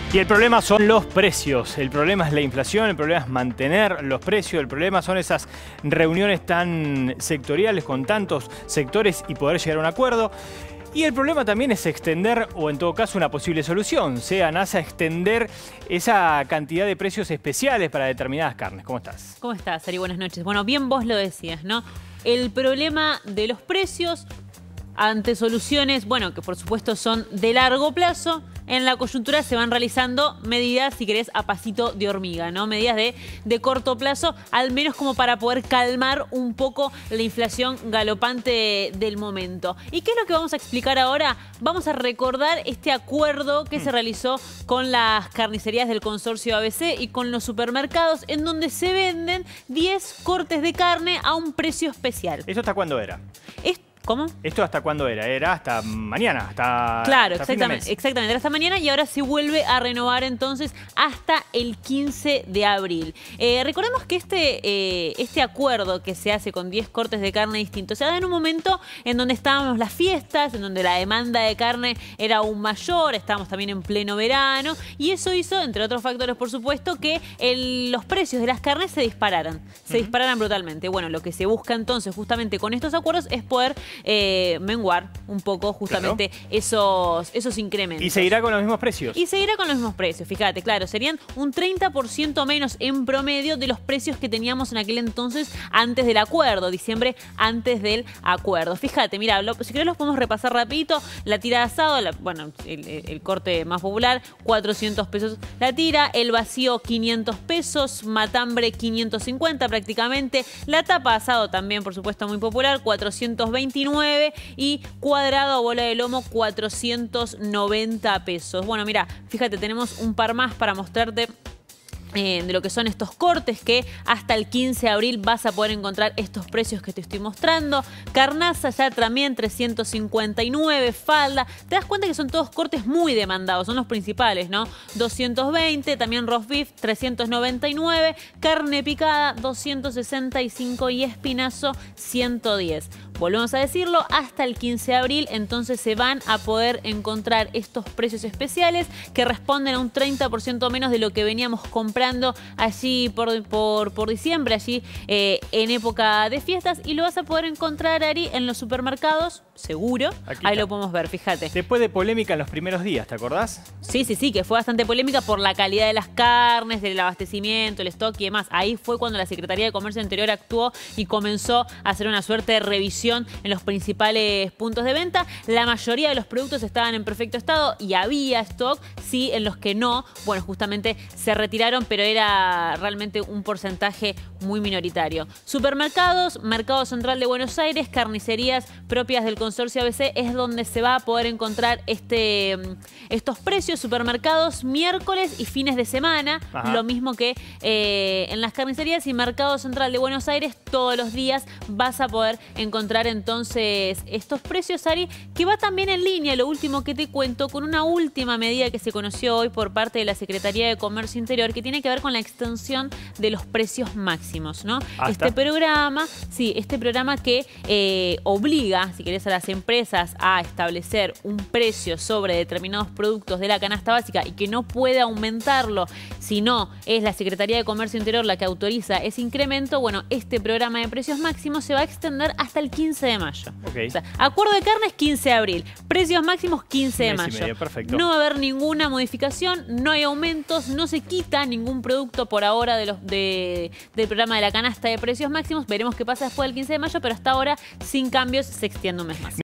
Y el problema son los precios, el problema es la inflación, el problema es mantener los precios, el problema son esas reuniones tan sectoriales con tantos sectores y poder llegar a un acuerdo. Y el problema también es extender, o en todo caso una posible solución, sea NASA extender esa cantidad de precios especiales para determinadas carnes. ¿Cómo estás? ¿Cómo estás, Ari? Buenas noches. Bueno, bien vos lo decías, ¿no? El problema de los precios ante soluciones, bueno, que por supuesto son de largo plazo. En la coyuntura se van realizando medidas, si querés, a pasito de hormiga, ¿no? Medidas de corto plazo, al menos como para poder calmar un poco la inflación galopante del momento. ¿Y qué es lo que vamos a explicar ahora? Vamos a recordar este acuerdo que se realizó con las carnicerías del consorcio ABC y con los supermercados, en donde se venden 10 cortes de carne a un precio especial. ¿Eso hasta cuándo era? ¿Cómo? ¿Esto hasta cuándo era? Era hasta mañana, hasta claro, hasta exactamente, era hasta mañana y ahora se vuelve a renovar entonces hasta el 15 de abril. Recordemos que este acuerdo que se hace con 10 cortes de carne distintos se da en un momento en donde estábamos las fiestas, en donde la demanda de carne era aún mayor, estábamos también en pleno verano y eso hizo, entre otros factores por supuesto, que los precios de las carnes se dispararan, brutalmente. Bueno, lo que se busca entonces justamente con estos acuerdos es poder menguar un poco justamente esos incrementos. ¿Y seguirá con los mismos precios? Y seguirá con los mismos precios, fíjate, claro, serían un 30% menos en promedio de los precios que teníamos en aquel entonces antes del acuerdo, diciembre antes del acuerdo. Fíjate, mira, si querés los podemos repasar rapidito. La tira de asado, bueno, el corte más popular, 400 pesos la tira, el vacío 500 pesos, matambre 550 prácticamente, la tapa de asado también, por supuesto, muy popular, 429 y cuadrado o bola de lomo 490 pesos. Bueno, mira, fíjate, tenemos un par más para mostrarte de lo que son estos cortes que hasta el 15 de abril vas a poder encontrar estos precios que te estoy mostrando. Carnaza ya también 359, falda. Te das cuenta que son todos cortes muy demandados, son los principales, ¿no? 220, también roast beef 399, carne picada 265 y espinazo 110. Volvemos a decirlo, hasta el 15 de abril entonces se van a poder encontrar estos precios especiales que responden a un 30% menos de lo que veníamos comprando allí por diciembre, allí en época de fiestas, y lo vas a poder encontrar, Ari, en los supermercados, seguro. Ahí lo podemos ver, fíjate. Después de polémica en los primeros días, ¿te acordás? Sí, que fue bastante polémica por la calidad de las carnes, del abastecimiento, el stock y demás. Ahí fue cuando la Secretaría de Comercio Interior actuó y comenzó a hacer una suerte de revisión en los principales puntos de venta. La mayoría de los productos estaban en perfecto estado y había stock, sí, en los que no, bueno, justamente se retiraron, pero era realmente un porcentaje muy minoritario. Supermercados, Mercado Central de Buenos Aires, carnicerías propias del consorcio ABC es donde se va a poder encontrar estos precios. Supermercados miércoles y fines de semana, lo mismo que en las carnicerías, y Mercado Central de Buenos Aires todos los días vas a poder encontrar entonces estos precios, Ari, que va también en línea, lo último que te cuento, con una última medida que se conoció hoy por parte de la Secretaría de Comercio Interior, que tiene que ver con la extensión de los precios máximos, ¿no? Este programa que obliga, si querés, a las empresas a establecer un precio sobre determinados productos de la canasta básica y que no puede aumentarlo, si no es la Secretaría de Comercio Interior la que autoriza ese incremento. Bueno, este programa de precios máximos se va a extender hasta el 15 de mayo. O sea, acuerdo de carnes 15 de abril, precios máximos 15 de mayo. No va a haber ninguna modificación, no hay aumentos, no se quita ningún producto por ahora del programa de la canasta de precios máximos. Veremos qué pasa después del 15 de mayo, pero hasta ahora sin cambios, se extiende un mes más.